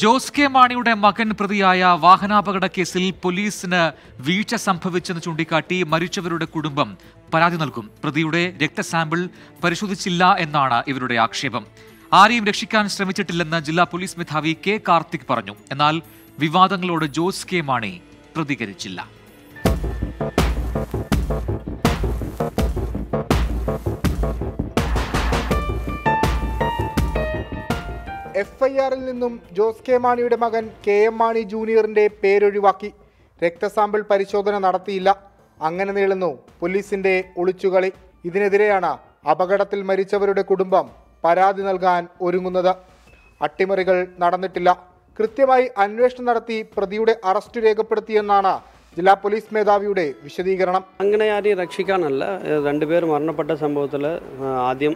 Jose K മാണിയുടെ മകൻ പ്രതിയായ വാഹനാപകട കേസിൽ പോലീസിന് വീഴ്ച സംഭവിച്ചെന്ന് ചൂണ്ടിക്കാട്ടി മരിച്ചവരുടെ കുടുംബം പരാതി നൽകും. പ്രതിയുടെ രക്തസാമ്പിൾ പരിശോധിച്ചില്ല എന്നാണ് ഇവരുടെ ആക്ഷേപം. ആരെയും രക്ഷിക്കാൻ ശ്രമിച്ചിട്ടില്ലെന്ന് ജില്ലാ പോലീസ് മേധാവി കെ കാർത്തിക് പറഞ്ഞു. എന്നാൽ വിവാദങ്ങളോട് ജോസ് കെ മാണി പ്രതികരിച്ചില്ല. FIR-ൽ നിന്നും ജോസ് കെ മാണിയുടെ മകൻ KM മാണി ജൂനിയറിന്റെ പേരൊഴിവാക്കി. രക്തസാമ്പിൾ പരിശോധന നടത്തിയില്ല. അങ്ങനെ നീളുന്നു പോലീസിന്റെ ഒളിച്ചുകളി. ഇതിനെതിരെയാണ് അപകടത്തിൽ മരിച്ചവരുടെ കുടുംബം പരാതി നൽകാൻ ഒരുങ്ങുന്നത്. അട്ടിമറികൾ നടന്നിട്ടില്ല. കൃത്യമായി അന്വേഷണം നടത്തി പ്രതിയുടെ അറസ്റ്റ് രേഖപ്പെടുത്തിയെന്നാണ് ജില്ലാ പോലീസ് മേധാവിയുടെ വിശദീകരണം. അങ്ങനെ ആരെയും രക്ഷിക്കാനല്ല. രണ്ടുപേർ മരണപ്പെട്ട സംഭവത്തിൽ ആദ്യം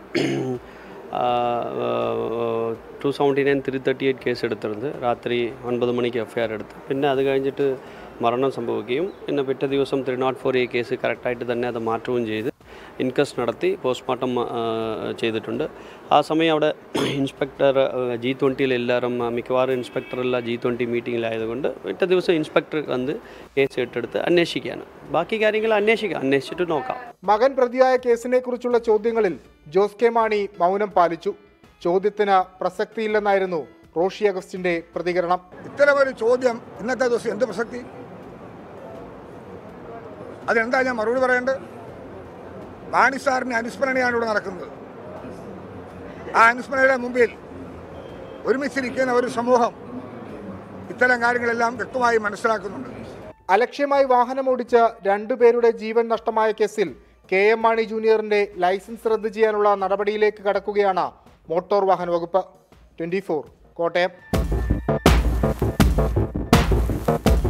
279/338 കേസ് എടുത്തിരുന്നത്. രാത്രി 9 മണിക്ക് FIR എടുത്ത്. പിന്നെ അത് കഴിഞ്ഞിട്ട് മരണം സംഭവിക്കുകയും പിന്നെ പിറ്റേ ദിവസം 304A കേസ് കറക്റ്റായിട്ട് തന്നെ അത് മാറ്റുകയും ചെയ്ത് ഇൻക്വസ്റ്റ് നടത്തി പോസ്റ്റ്മോർട്ടം ചെയ്തിട്ടുണ്ട്. ആ സമയം അവിടെ ഇൻസ്പെക്ടർ G20 എല്ലാവരും മിക്കവാറും ഇൻസ്പെക്ടറെല്ലാം G20 മീറ്റിങ്ങിലായതുകൊണ്ട് പിറ്റേ ദിവസം ഇൻസ്പെക്ടർ വന്ന് കേസ് ഏറ്റെടുത്ത് അന്വേഷിക്കുകയാണ്. ബാക്കി കാര്യങ്ങൾ അന്വേഷിച്ചിട്ട് നോക്കാം. മകൻ പ്രതിയായ കേസിനെ കുറിച്ചുള്ള ചോദ്യങ്ങളിൽ ജോസ് കെ മാണി മൗനം പാലിച്ചു. ചോദ്യത്തിന് പ്രസക്തിയില്ലെന്നായിരുന്നു റോഷി അഗസ്റ്റിന്റെ പ്രതികരണം. ഇത്തരമൊരു ചോദ്യം ഇന്നത്തെ ദിവസം എന്ത് പ്രസക്തി? അതെന്താ ഞാൻ മറുപടി പറയേണ്ടത്? മാണി സാറിന് അനുസ്മരണയാണ് ഇവിടെ നടക്കുന്നത്. ആ അനുസ്മരണയുടെ മുമ്പിൽ ഒരുമിച്ചിരിക്കുന്ന ഒരു സമൂഹം ഇത്തരം കാര്യങ്ങളെല്ലാം വ്യക്തമായി മനസ്സിലാക്കുന്നുണ്ട്. അലക്ഷ്യമായി വാഹനമോടിച്ച് 2 പേരുടെ ജീവൻ നഷ്ടമായ കേസിൽ KM മാണി ജൂനിയറിന്റെ ലൈസൻസ് റദ്ദ് ചെയ്യാനുള്ള നടപടിയിലേക്ക് കടക്കുകയാണ് മോട്ടോർ വാഹന വകുപ്പ്. 24 കോട്ടയം.